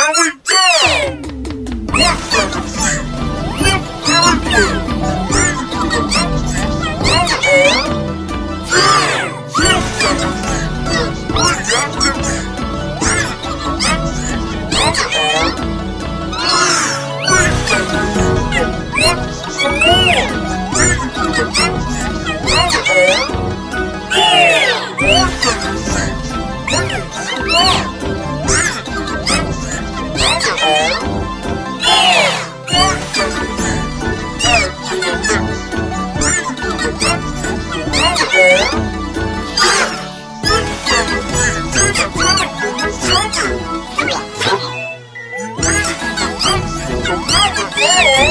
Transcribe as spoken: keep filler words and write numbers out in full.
we go! One seven six. Look very blue. Raise it to the top six. Other arm. Down. Four seven six. Bring out the beat. Raise it to the top six. Other arm. Three seven six. One some more. Raise it to the top six. Other arm. Four seven six. Bring it some more. Raise it to the top six. Other arm. One seven six. Add it to the mix. Raise it to the top six. Other arm. Six seven six. To the top is coming. Raise it to the top six. So now we're all.